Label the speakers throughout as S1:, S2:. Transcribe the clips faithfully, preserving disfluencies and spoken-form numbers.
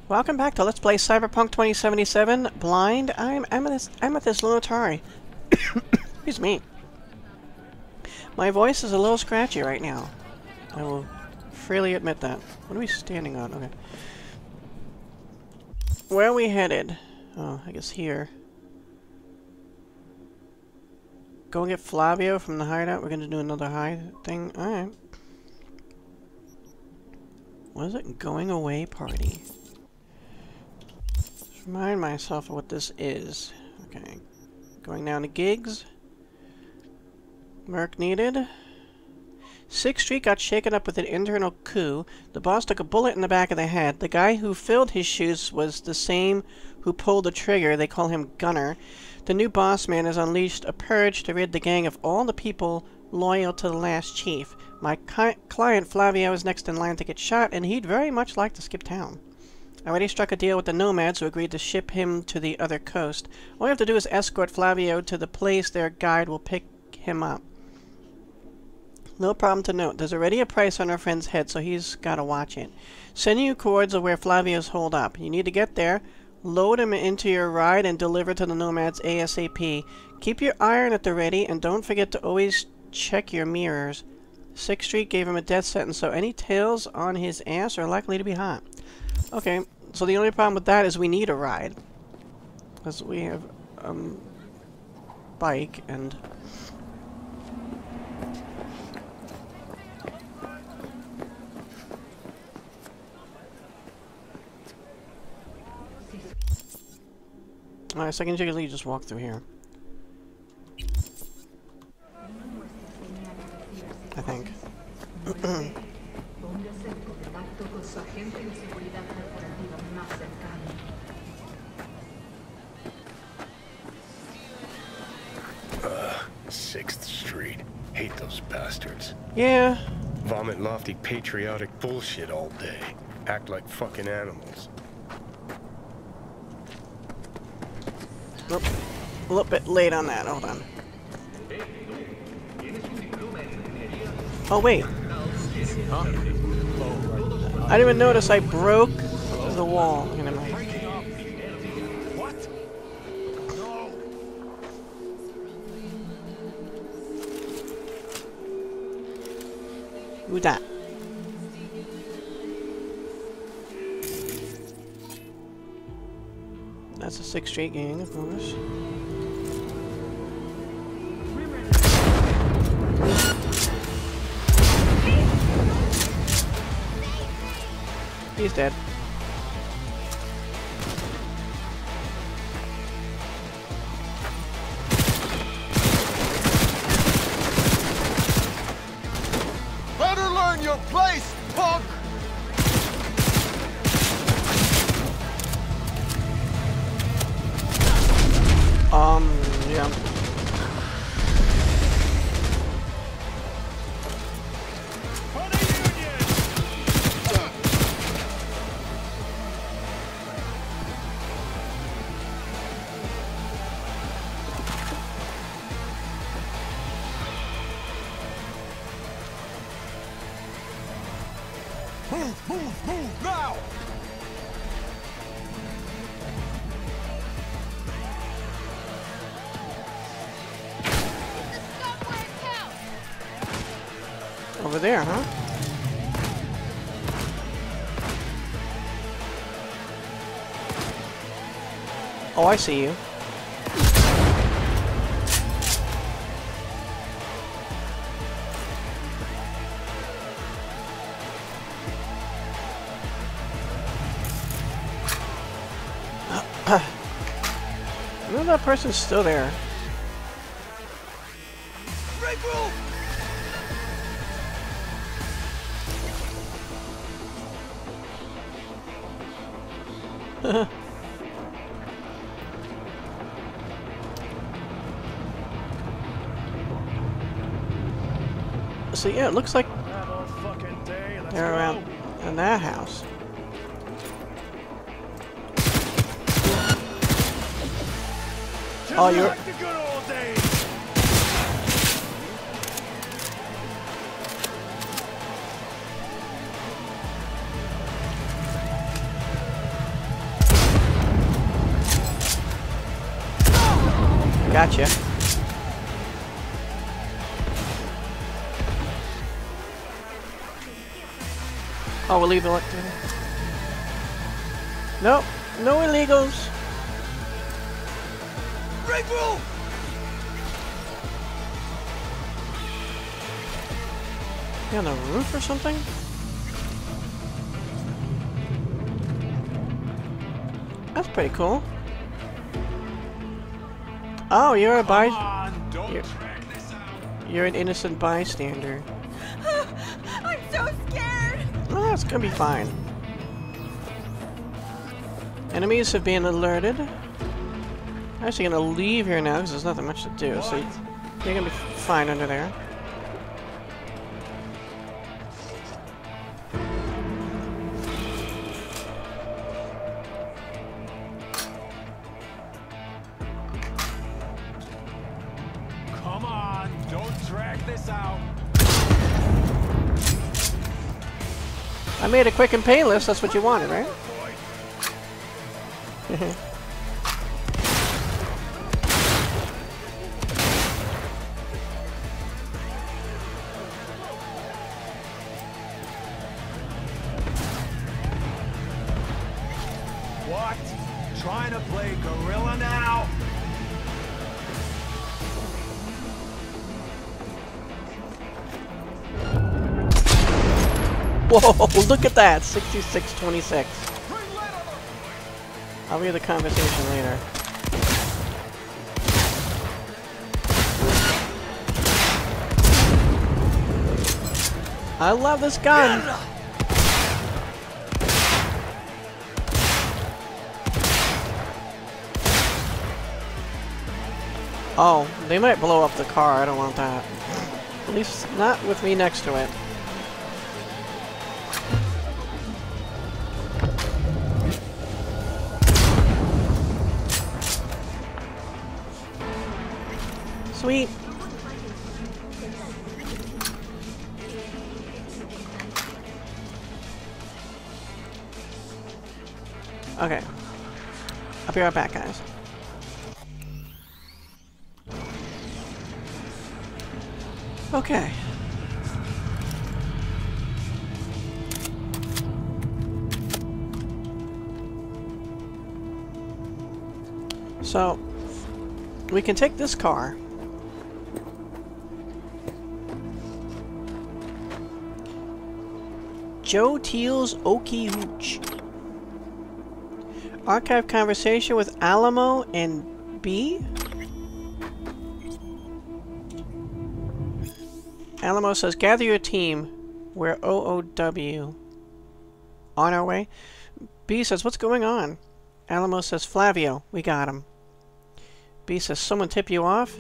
S1: Welcome back to Let's Play Cyberpunk twenty seventy-seven Blind. I'm Amethyst, Amethyst Lunatari. Excuse me. My voice is a little scratchy right now. I will freely admit that. What are we standing on? Okay. Where are we headed? Oh, I guess here. Go and get Flavio from the hideout. We're going to do another hide thing. Alright. What is it? Going away party. Remind myself of what this is. Okay. Going down to gigs. Merc needed. sixth Street got shaken up with an internal coup. The boss took a bullet in the back of the head. The guy who filled his shoes was the same who pulled the trigger. They call him Gunner. The new boss man has unleashed a purge to rid the gang of all the people loyal to the last chief. My client Flavio is next in line to get shot, and he'd very much like to skip town. I already struck a deal with the nomads who agreed to ship him to the other coast. All we have to do is escort Flavio to the place their guide will pick him up. Little problem to note. There's already a price on our friend's head, so he's got to watch it. Sending you cords of where Flavio's holed up. You need to get there, load him into your ride, and deliver to the nomads ASAP. Keep your iron at the ready, and don't forget to always check your mirrors. sixth Street gave him a death sentence, so any tails on his ass are likely to be hot. Okay. So the only problem with that is we need a ride. Because we have um bike and Alright, so I can usually just walk through here. I think.
S2: Uh, sixth Street. Hate those bastards.
S1: Yeah.
S2: Vomit lofty patriotic bullshit all day. Act like fucking animals.
S1: Nope. A little bit late on that. Hold on. Oh, wait.
S3: Huh?
S1: I didn't even notice I broke the wall. You know,
S3: What? No.
S1: who that? That's a sixth Street gang, of course. He's dead.
S3: Better learn your place, punk!
S1: Um, yeah.
S3: For the Union! Move, move, move now!
S1: Over there, huh? Oh, I see you. I know that person's still there.
S3: Break rule!
S1: So yeah, it looks like
S3: That all fucking day. Let's
S1: they're
S3: go.
S1: around in that house.
S3: Just
S1: Oh, you're-
S3: like the good old days.
S1: Gotcha. Oh, we'll leave the... Nope. No illegals.
S3: Regroup!
S1: You on the roof or something? That's pretty cool. Oh, you're a by... You're, you're an innocent bystander.
S4: I'm so scared!
S1: Oh, that's gonna be fine. Enemies have been alerted. I'm actually gonna leave here now because there's nothing much to do, so you're gonna be fine under there.
S3: Come on, don't drag this out.
S1: I made a quick and painless, that's what you wanted, right?
S3: What? Trying to play gorilla now?
S1: Whoa, look at that! sixty-six twenty-six. I'll read the conversation later. I love this gun! Oh, they might blow up the car, I don't want that. At least not with me next to it. Sweet. Okay. I'll be right back, guys. Okay. So, we can take this car. Joe Teal's Okie Hooch. Archive conversation with Alamo and B. Alamo says, gather your team. We're O O W. On our way. B says, what's going on? Alamo says, Flavio, we got him. B says, someone tip you off?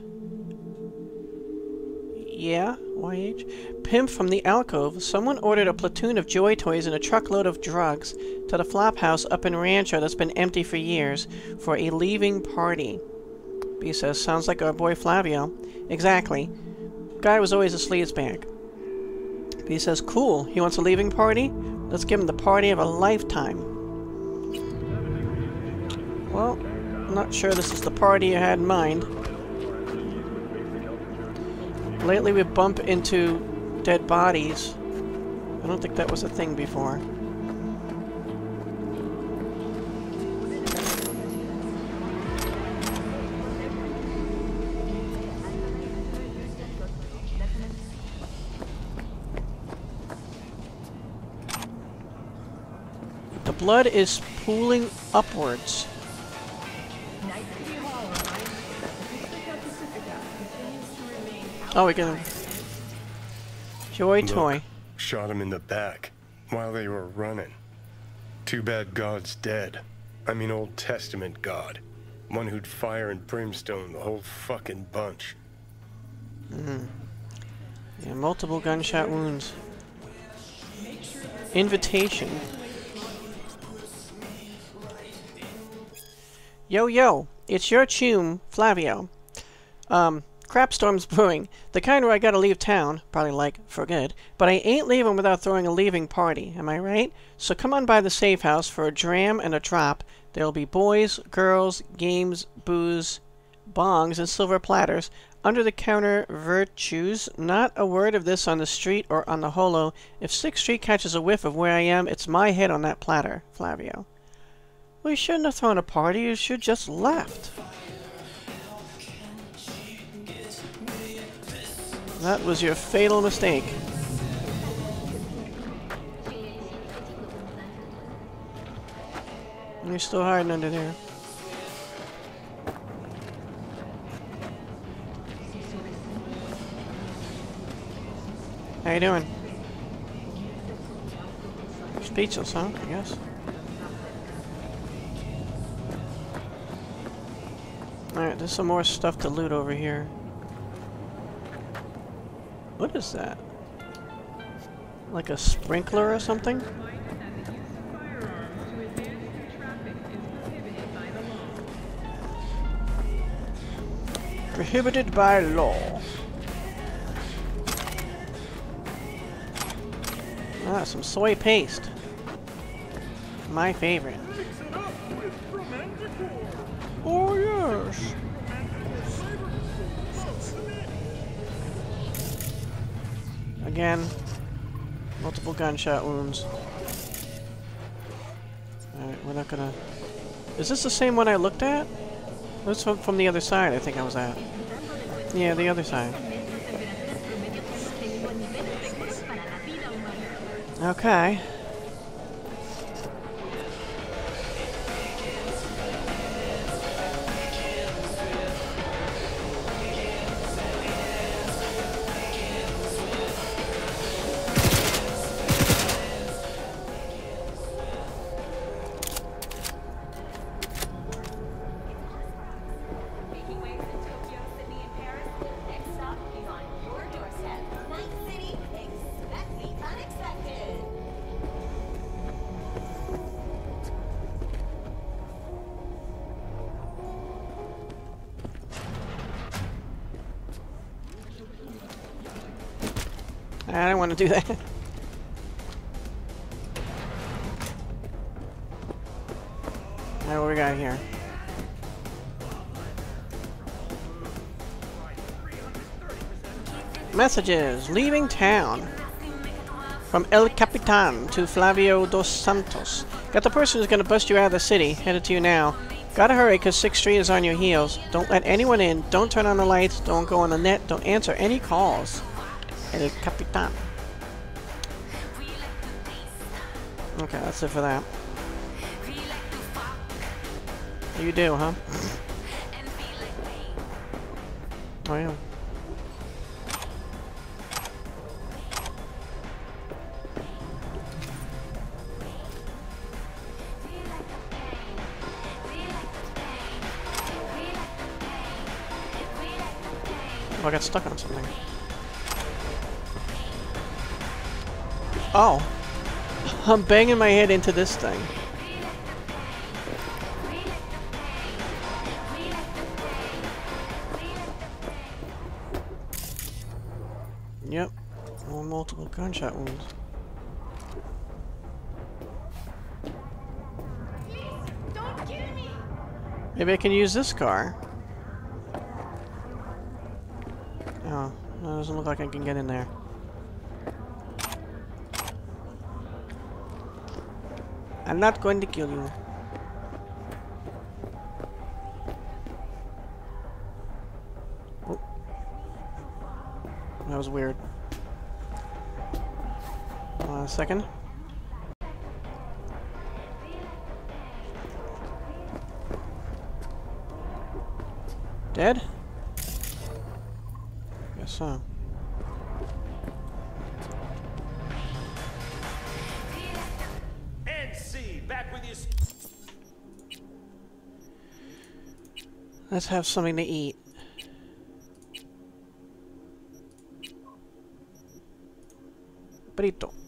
S1: Yeah, Y H. Pimp from the alcove. Someone ordered a platoon of joy toys and a truckload of drugs to the flop house up in Rancho that's been empty for years for a leaving party. B says, sounds like our boy Flavio. Exactly. Guy was always a sleazebag. B says, cool. He wants a leaving party? Let's give him the party of a lifetime. Well, I'm not sure this is the party you had in mind. Lately we bump into dead bodies. I don't think that was a thing before. The blood is pooling upwards. Oh, we can... Joy
S2: Look,
S1: toy.
S2: Shot him in the back while they were running. Too bad God's dead. I mean Old Testament God. One who'd fire and brimstone the whole fucking bunch.
S1: Mm. Yeah, multiple gunshot wounds. Invitation. Yo, yo, it's your chum, Flavio. Um, Crapstorm's brewing. The kind where I gotta leave town, probably like, for good, but I ain't leaving without throwing a leaving party, am I right? So come on by the safe house for a dram and a drop. There'll be boys, girls, games, booze, bongs, and silver platters. Under-the-counter virtues. Not a word of this on the street or on the holo. If sixth Street catches a whiff of where I am, it's my head on that platter. Flavio. Well, you shouldn't have thrown a party. You should just left. That was your fatal mistake. You're still hiding under there. How you doing? Speechless, huh? I guess. Alright, there's some more stuff to loot over here. What is that? Like a sprinkler or something? Prohibited by law. Ah, some soy paste. My favorite. Oh, yes. Again, multiple gunshot wounds. Alright, we're not gonna... Is this the same one I looked at? This from, from the other side, I think I was at. Yeah, the other side. Okay. I don't want to do that. Alright, what we got here? Messages. Leaving town. From El Capitan to Flavio dos Santos. Got the person who's going to bust you out of the city. Headed to you now. Gotta hurry, because sixth Street is on your heels. Don't let anyone in. Don't turn on the lights. Don't go on the net. Don't answer any calls. El Capitan. Okay, that's it for that. You do, huh? Oh, yeah. Oh, I got stuck on something. Oh. I'm banging my head into this thing. Yep. More multiple gunshot wounds.
S4: Don't kill me.
S1: Maybe I can use this car. Oh, it doesn't look like I can get in there. I'm not going to kill you. Oh. That was weird. Uh, a second. Dead? Guess so. Let's have something to eat. Burrito.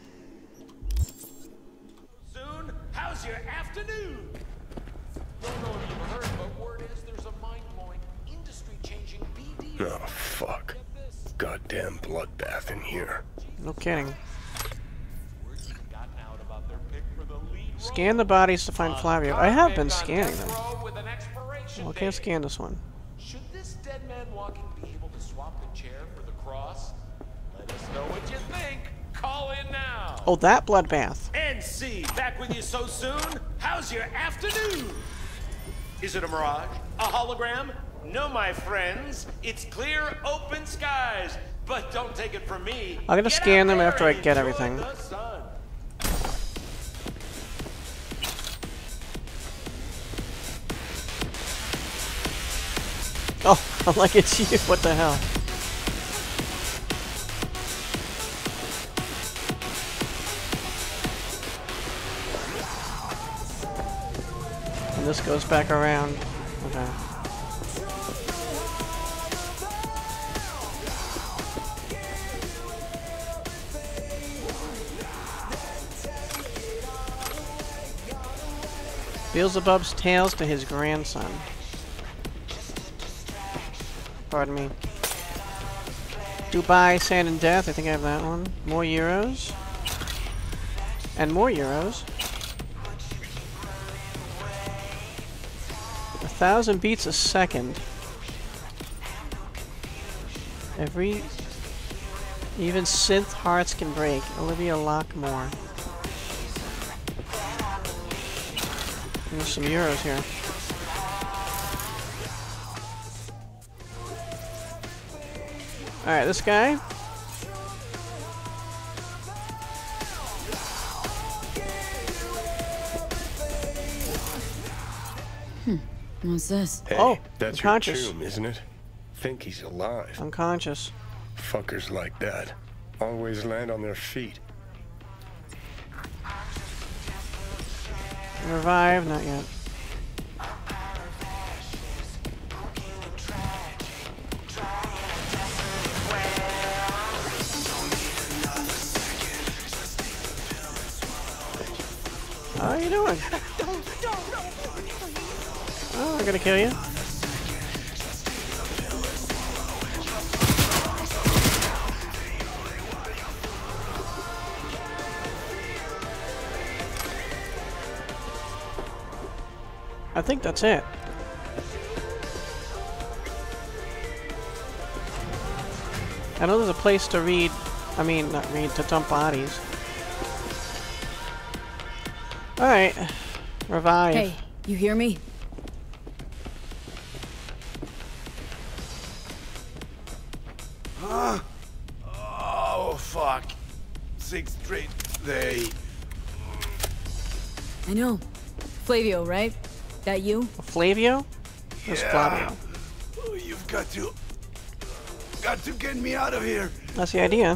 S5: Soon, how's your afternoon? Don't know if you've heard, but word is there's a mind-blowing, industry-changing B D.
S2: Oh, fuck. Goddamn bloodbath in here.
S1: No kidding. Scan the bodies to find Flavio. I have been scanning them. Well, I can't scan this one.
S5: across. Let us know what you think. Call in now.
S1: Oh, that bloodbath.
S5: N C, back with you so soon? How's your afternoon? Is it a mirage? A hologram? No, my friends. It's clear, open skies. But don't take it from me.
S1: I'm gonna
S5: Get
S1: scan
S5: out
S1: them
S5: there
S1: after I
S5: and
S1: get
S5: enjoy
S1: everything.
S5: the sun.
S1: Oh, I'm like, it's you. What the hell? And this goes back around. Okay. Beelzebub's tales to his grandson. Pardon me. Dubai, Sand and Death. I think I have that one. More euros. And more euros. A thousand beats a second. Every... Even synth hearts can break. Olivia Lockmore. There's some euros here. Alright, this guy.
S6: Hmm. What's this?
S2: Hey,
S1: Oh,
S2: that's
S1: unconscious.
S2: your tomb, isn't it? Think he's alive.
S1: Unconscious.
S2: Fuckers like that always land on their feet.
S1: Revive, not yet. How are you doing? Oh, I'm gonna kill you. I think that's it. I know there's a place to read, I mean, not read, to dump bodies. Alright. Revive.
S6: Hey, you hear me?
S3: Huh? Oh, fuck. Six straight day.
S6: I know. Flavio, right? That you?
S1: Flavio? That's Flavio.
S3: Oh, you've got to... Got to get me out of here.
S1: That's the idea.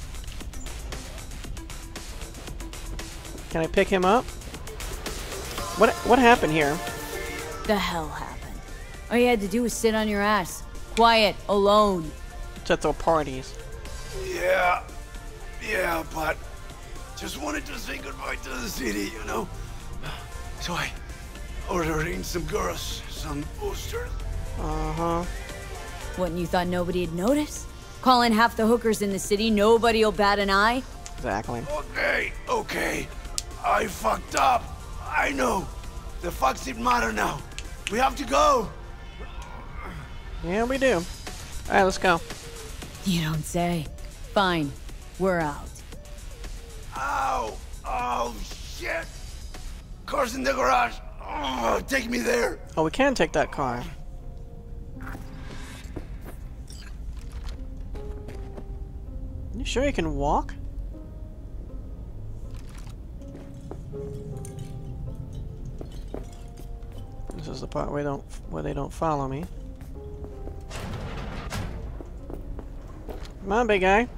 S1: Can I pick him up? What what happened here?
S6: The hell happened? All you had to do was sit on your ass. Quiet, alone.
S1: To throw parties.
S3: Yeah. Yeah, but... Just wanted to say goodbye to the city, you know? So I ordered in some girls, some boosters.
S1: Uh-huh.
S6: What, and you thought nobody'd notice? Calling half the hookers in the city, nobody'll bat an eye?
S1: Exactly.
S3: Okay, okay. I fucked up. I know. The fucks didn't matter now. We have to go.
S1: Yeah, we do. Alright, let's go.
S6: You don't say. Fine. We're out.
S3: Ow. Oh, shit. Car's in the garage. Oh, take me there.
S1: Oh, we can take that car. You sure you can walk? This is the part where they don't where they don't follow me. Come on, big guy.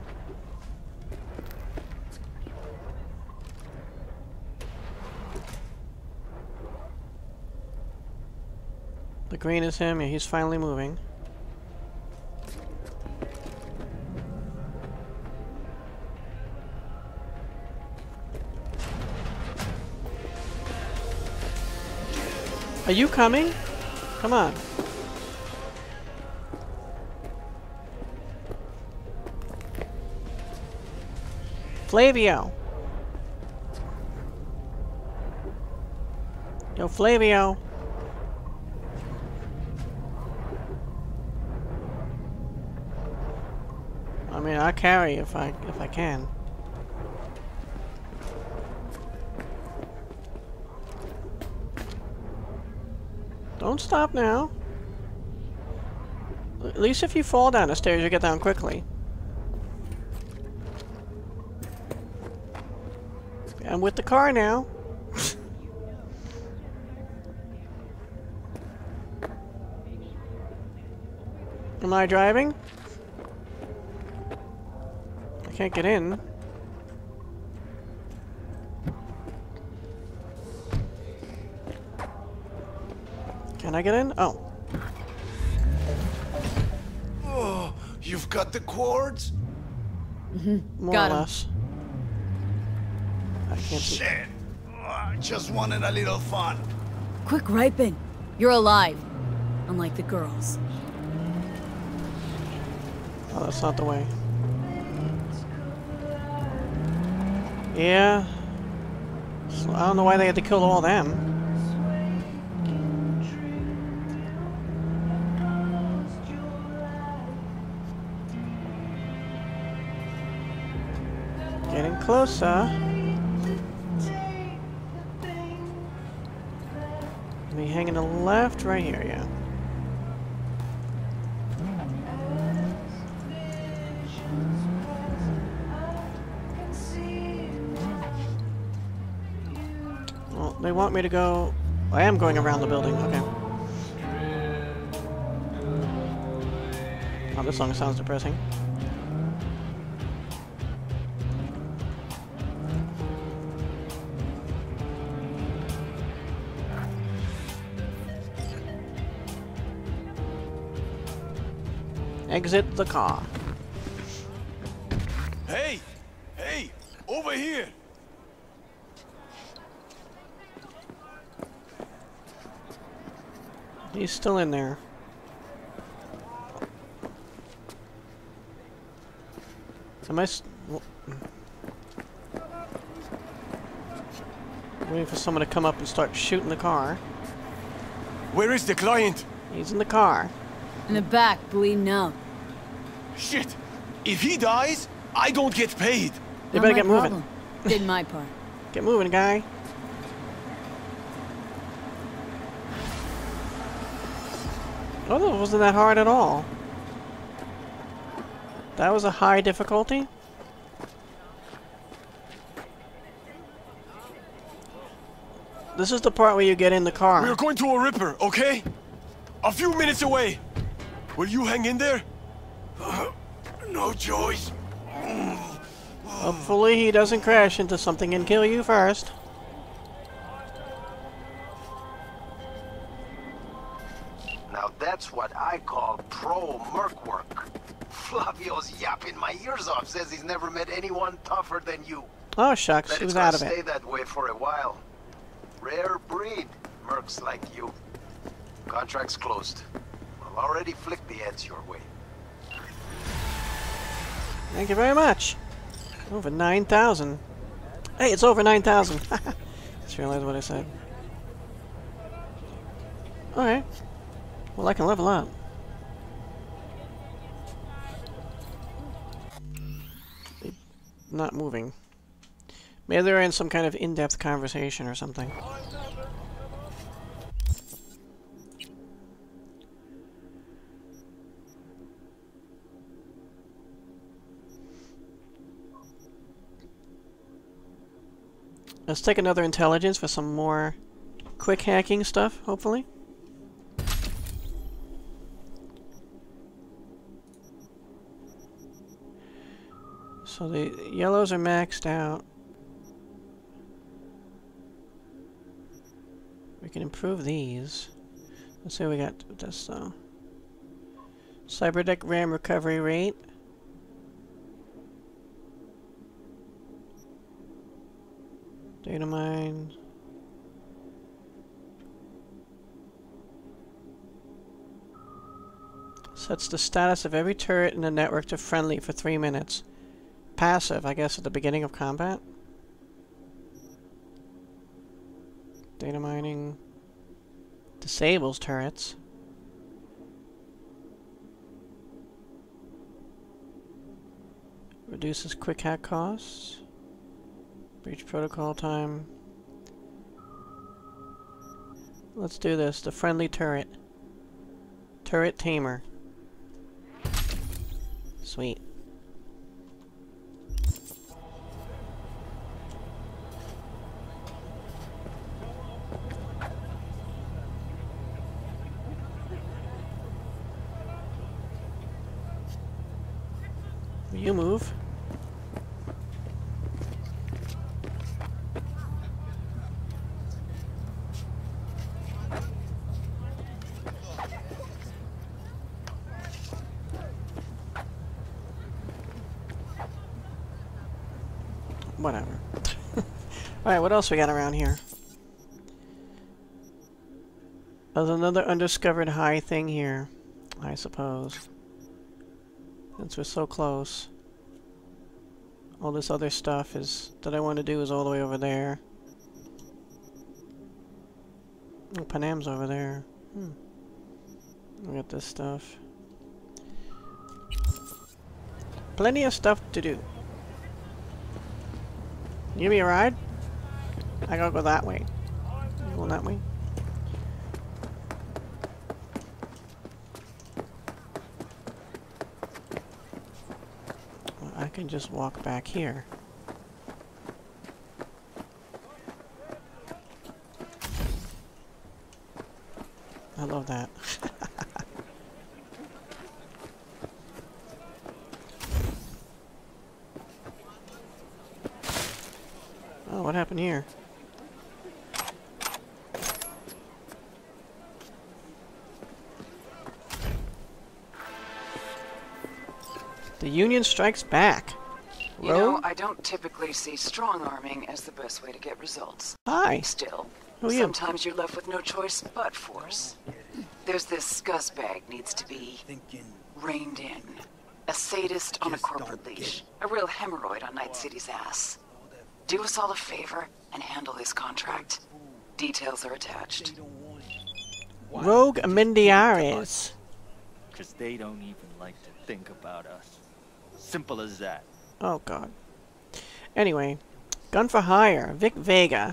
S1: The green is him. Yeah, he's finally moving. Are you coming? Come on. Flavio. Yo, Flavio. I mean, I'll carry if I if I can. Don't stop now. At least if you fall down the stairs, you get down quickly. I'm with the car now. Am I driving? I can't get in. Can I get in? Oh.
S3: Oh, you've got the cords?
S6: Mm-hmm.
S1: More
S6: Got
S1: or
S6: him.
S1: less. I can't see.
S3: Shit. Oh, just wanted a little fun.
S6: Quick, ripen. You're alive. Unlike the girls.
S1: Oh, that's not the way. Yeah. So I don't know why they had to kill all them. Getting closer. Me hanging to the left, right here, yeah. Well, they want me to go... I am going around the building, okay. Oh, this song sounds depressing. Exit the car.
S3: Hey! Hey! Over here!
S1: He's still in there. Am I s w waiting for someone to come up and start shooting the car?
S3: Where is the client?
S1: He's in the car.
S6: In the back, bleeding out.
S3: Shit! If he dies, I don't get paid!
S1: You
S6: Not
S1: better
S6: my
S1: get moving.
S6: problem. Did my part.
S1: Get moving, guy. Oh, that wasn't that hard at all. That was a high difficulty? This is the part where you get in the car.
S3: We're going to a Ripper, okay? A few minutes away. Will you hang in there? Uh, no choice.
S1: Hopefully he doesn't crash into something and kill you first.
S7: Now that's what I call pro-merc work. Flavio's yapping my ears off, says he's never met anyone tougher than you.
S1: Oh shucks,
S7: That
S1: he
S7: it's
S1: was
S7: gonna
S1: out of
S7: stay
S1: it.
S7: that way for a while. Rare breed, mercs like you. Contract's closed. I'll already flick the ads your way.
S1: Thank you very much. Over nine thousand. Hey, it's over nine thousand. Just realized what I said. Alright. Well, I can level up. Not moving. Maybe they're in some kind of in-depth conversation or something. Let's take another intelligence for some more quick hacking stuff, hopefully. So the yellows are maxed out. We can improve these. Let's see what we got with this though. Cyberdeck RAM recovery rate. Data mine. Sets the status of every turret in the network to friendly for three minutes. Passive, I guess, at the beginning of combat. Data mining. Disables turrets. Reduces quick hack costs. Breach protocol time. Let's do this. The friendly turret. Turret tamer. Sweet. You move. Whatever. Alright, what else we got around here? There's another undiscovered high thing here, I suppose. Since we're so close. All this other stuff is that I want to do is all the way over there. Oh, Panam's over there. Hmm. Look at this stuff. Plenty of stuff to do. You give me a ride? I gotta go that way. You going that way? Well, I can just walk back here. I love that. Oh, what happened here? The Union strikes back.
S8: You know, I don't typically see strong-arming as the best way to get results.
S1: Hi.
S8: Still,
S1: Who are you?
S8: sometimes you're left with no choice but force. There's this scuzzbag needs to be reined in. A sadist on a corporate leash. A real hemorrhoid on Night City's ass. Do us all a favor and handle this contract. Details are attached.
S1: Rogue Amendiares.
S9: Because they don't even like to think about us. Simple as that.
S1: Oh, God. Anyway, gun for hire. Vic Vega.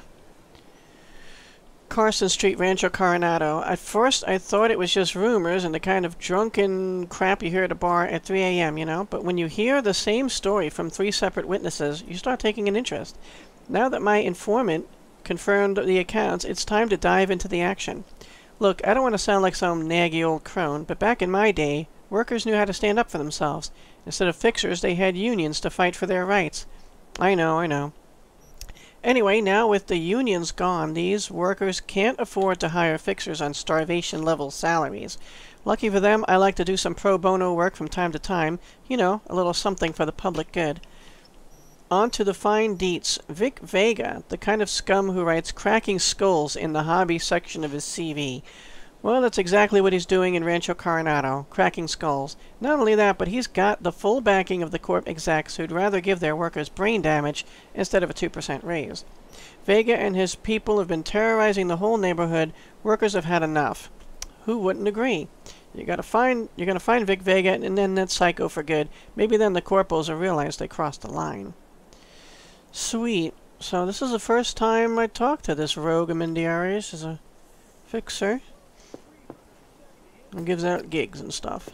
S1: Carson Street, Rancho Coronado. At first, I thought it was just rumors and the kind of drunken crap you hear at a bar at three A M, you know? But when you hear the same story from three separate witnesses, you start taking an interest. Now that my informant confirmed the accounts, it's time to dive into the action. Look, I don't want to sound like some naggy old crone, but back in my day, workers knew how to stand up for themselves. Instead of fixers, they had unions to fight for their rights. I know, I know. Anyway, now with the unions gone, these workers can't afford to hire fixers on starvation-level salaries. Lucky for them, I like to do some pro bono work from time to time. You know, a little something for the public good. On to the fine deets. Vic Vega, the kind of scum who writes cracking skulls in the hobby section of his C V. Well, that's exactly what he's doing in Rancho Coronado, cracking skulls. Not only that, but he's got the full backing of the corp execs who'd rather give their workers brain damage instead of a two percent raise. Vega and his people have been terrorizing the whole neighborhood. Workers have had enough. Who wouldn't agree? You gotta find, you're gonna find Vic Vega and then that psycho for good. Maybe then the corporals will realize they crossed the line. Sweet. So this is the first time I talked to this rogue Amendiares as a fixer. And gives out gigs and stuff.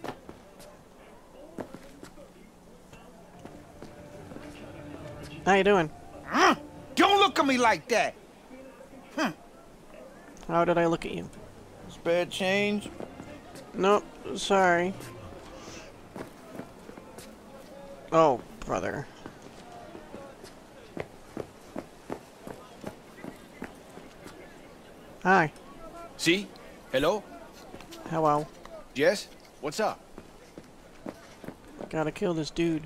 S1: How you doing?
S10: Huh? Don't look at me like that! Huh.
S1: How did I look at you?
S10: Spare change?
S1: Nope, sorry. Oh, brother. Hi.
S10: See? Hello?
S1: Hello.
S10: Yes? What's up?
S1: Gotta kill this dude.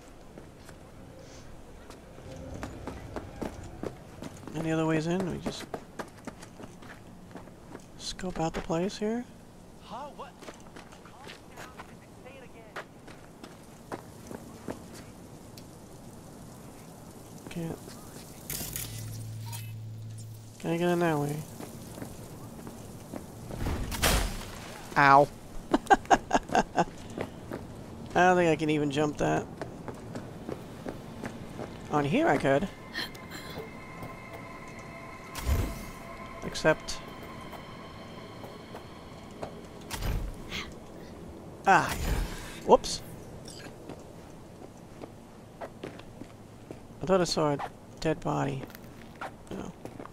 S1: Any other ways in? We just scope out the place here.
S5: Huh? What?
S1: Can't. Can I get in that way? Ow. I don't think I can even jump that. On here I could. Except... Ah, whoops. I thought I saw a dead body. No.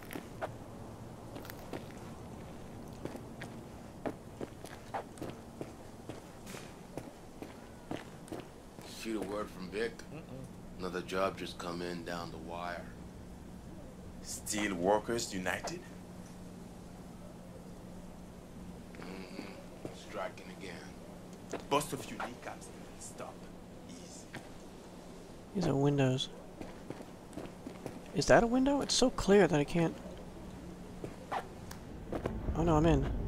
S11: See the word from Vic? Mm-mm. Another job just come in down the wire.
S12: Steel Workers United?
S11: Mm-hmm. Striking again.
S12: Bust a few kneecaps and stop. Easy.
S1: These are windows. Is that a window? It's so clear that I can't... Oh no, I'm in.